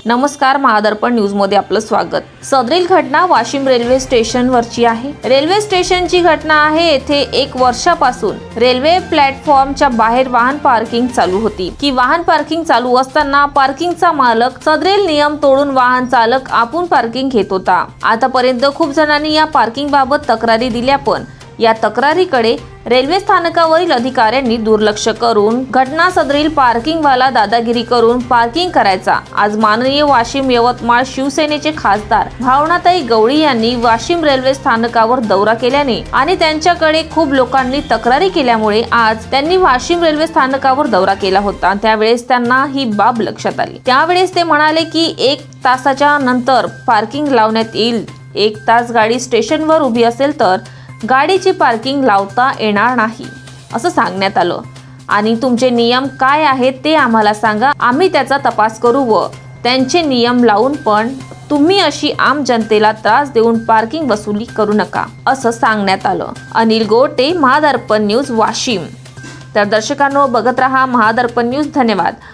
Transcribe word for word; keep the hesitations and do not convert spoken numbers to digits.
नमस्कार, महादर्पण न्यूज मध्ये आपलं स्वागत। सदरील घटना वाशिम रेल्वे स्टेशन वरची आहे। रेल्वे स्टेशनची घटना आहे। येथे एक वर्षापासून रेल्वे प्लॅटफॉर्मच्या बाहेर वाहन पार्किंग चालू होती की वाहन पार्किंग चालू असताना पार्किंगचा मालक सदरील नियम तोडून वाहन चालक आपण पार्किंग घेत होता। आतापर्यंत खूप जणांनी या पार्किंग बाबत तक्रारी दिल्या, पण या तक्रारीकडे रेल्वे स्थानकावरील अधिकाऱ्यांनी दुर्लक्ष करून घटना सदरील पार्किंग वाला दादागिरी करून पार्किंग करायचा। आज माननीय वाशिम यवतमाळ शिवसेनेचे खासदार भावनाताई गवळी यांनी वाशिम रेल्वे स्थानकावर दौरा केल्याने आणि त्यांच्याकडे खूप लोकांनी तक्रारी केल्यामुळे आज त्यांनी वाशिम रेल्वे स्थानकावर दौरा केला होता। त्यावेळेस त्यांना ही बाब लक्षात आली। त्यावेळेस ते म्हणाले की एक तासाच्या नंतर पार्किंग लावण्यात येईल। एक तास गाडी स्टेशनवर उभी असेल तर गाडीची पार्किंग लावता येणार नाही असं सांगण्यात आलं आणि तुमचे नियम काय आहेत ते आम्हाला सांगा, आम्ही त्याचा तपास करू व त्यांचे नियम लावून पण तुम्ही अशी आम जनतेला त्रास देऊन पार्किंग वसुली करू नका असं सांगण्यात आलं। अनिल गोटे, महादर्पण न्यूज, वाशिम। तर दर्शकांनो, बघत रहा महादर्पण न्यूज। धन्यवाद।